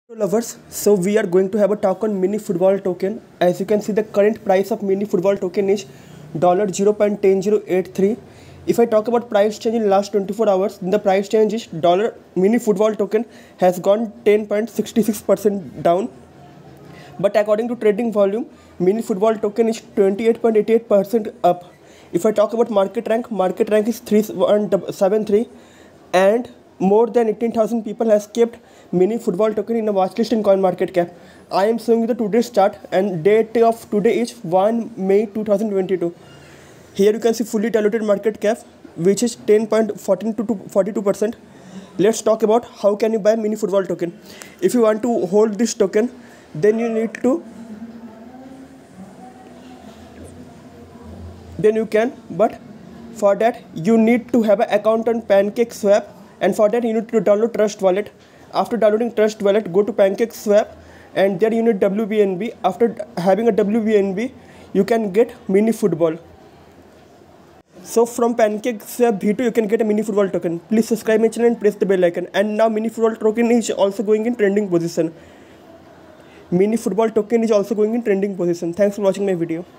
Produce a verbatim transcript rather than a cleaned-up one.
Lovers, so we are going to have a talk on mini football token. As you can see, the current price of mini football token is zero point one zero eight three. If I talk about price change in last twenty-four hours, then the price change is dollar mini football token has gone ten point six six percent down. But according to trading volume, mini football token is twenty-eight point eight eight percent up. If I talk about market rank, market rank is three one seven three, and more than eighteen thousand people has kept mini football token in a watchlist in CoinMarketCap. I am showing you the today's chart, and date of today is first May two thousand twenty-two. Here you can see fully diluted market cap, which is ten point one four to forty-two percent. Let's talk about how can you buy mini football token. If you want to hold this token, then you need to then you can, but for that you need to have an account on PancakeSwap, and for that you need to download Trust Wallet. After downloading Trust Wallet, go to PancakeSwap, and there you need W B N B. After having a W B N B, you can get mini football. So from PancakeSwap V two you can get a mini football token. Please subscribe my channel and press the bell icon. And now mini football token is also going in trending position. Mini football token is also going in trending position. Thanks for watching my video.